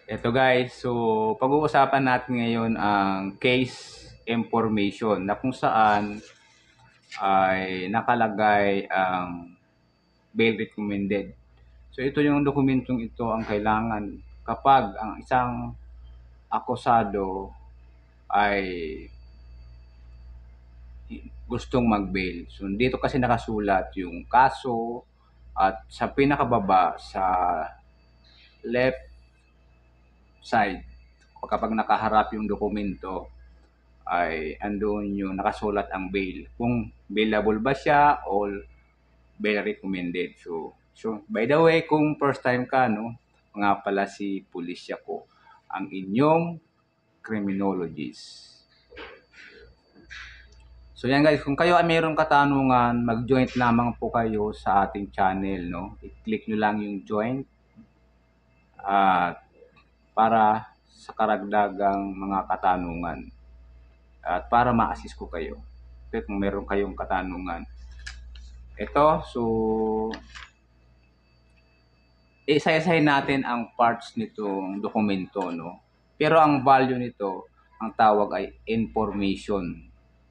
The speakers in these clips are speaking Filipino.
Ito guys, so pag-uusapan natin ngayon ang case information na kung saan ay nakalagay ang bail recommended. So ito yung dokumentong ito ang kailangan kapag ang isang akusado ay gustong mag-bail. So dito kasi nakasulat yung kaso at sa pinakababa sa left side kapag nakaharap yung dokumento ay andoon yung nakasulat ang bail. Kung bailable ba siya o bail recommended. So by the way, kung first time ka, no, nga pala si Pulisya ko, ang inyong criminologist. So yan guys, kung kayo ay mayroong katanungan, mag-join lamang po kayo sa ating channel, no. I-click nyo lang yung join at para sa karagdagang mga katanungan at para ma-assist ko kayo. Okay, kung meron kayong katanungan. Ito, so isa-isahin natin ang parts nitong dokumento, no. Pero ang value nito, ang tawag ay information.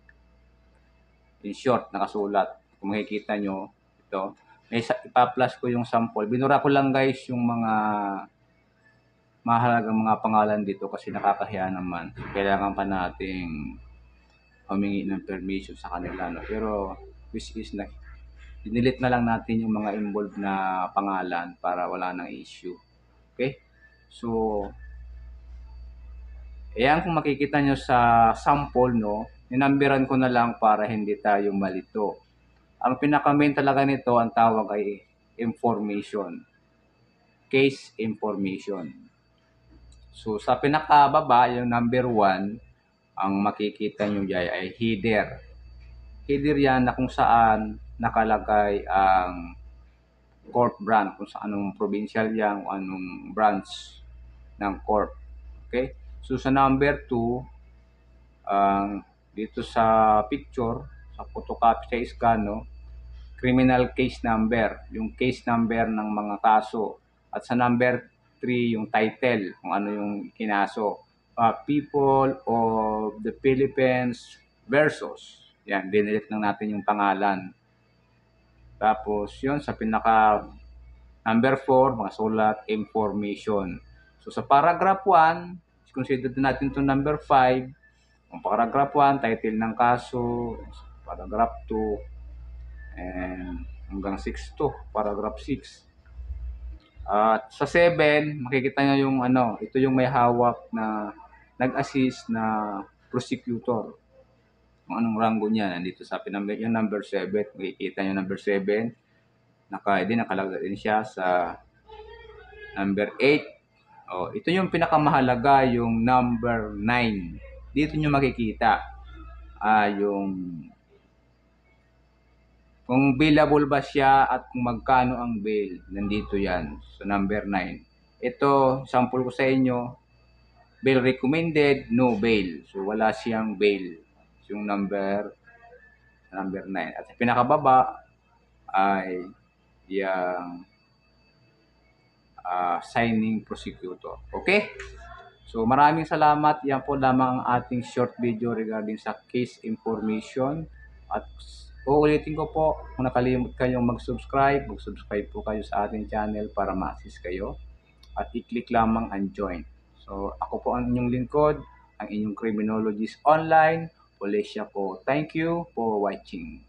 In short, nakasulat. Kung makikita nyo, ito, may ipa-plus ko yung sample. Binura ko lang guys yung mga mahalagang mga pangalan dito kasi nakakahiya naman. Kailangan pa nating humingi ng permission sa kanila, no? Pero which is na dinilit na lang natin yung mga involved na pangalan para wala nang issue. Okay? So ayan, kung makikita nyo sa sample, no, ninumberan ko na lang para hindi tayo malito. Ang pinaka-main talaga nito, ang tawag ay information. Case information. So sa pinakababa, yung number 1, ang makikita nyo dyan ay header. Header yan na kung saan nakalagay ang court branch, kung sa anong provincial yan, kung anong branch ng court. Okay? So sa number 2, dito sa picture, sa photocopy sa scan, no, criminal case number, yung case number ng mga kaso. At sa number 3, yung title, kung ano yung kinaso. People of the Philippines versus. Yan, dinilit lang natin yung pangalan. Tapos yun, sa pinaka number 4, mga sulat, information. So sa paragraph 1, consider natin itong number 5. Ang paragraph 1, title ng kaso. Paragraph 2, and hanggang 6 to, paragraph 6. At sa 7, makikita nyo yung ito yung may hawak na nag-assist na prosecutor. Kung anong rango niya, nandito sa yung number 7, makikita nyo number 7. Nakalagay din siya sa number 8. Ito yung pinakamahalaga, yung number 9. Dito nyo makikita yung kung bailable ba siya at kung magkano ang bail. Nandito yan. So number 9. Ito, sample ko sa inyo. Bail recommended, no bail. So wala siyang bail. So, yung number 9. At sa pinakababa ay yung signing prosecutor. Okay? So maraming salamat. Yan po lamang ang ating short video regarding sa case information. At uulitin ko po, kung nakalimut kayong mag-subscribe po kayo sa ating channel para ma-assist kayo. At i-click lamang ang join. So ako po ang inyong lingkod, ang inyong criminologist online, Pulisya ko. Thank you for watching.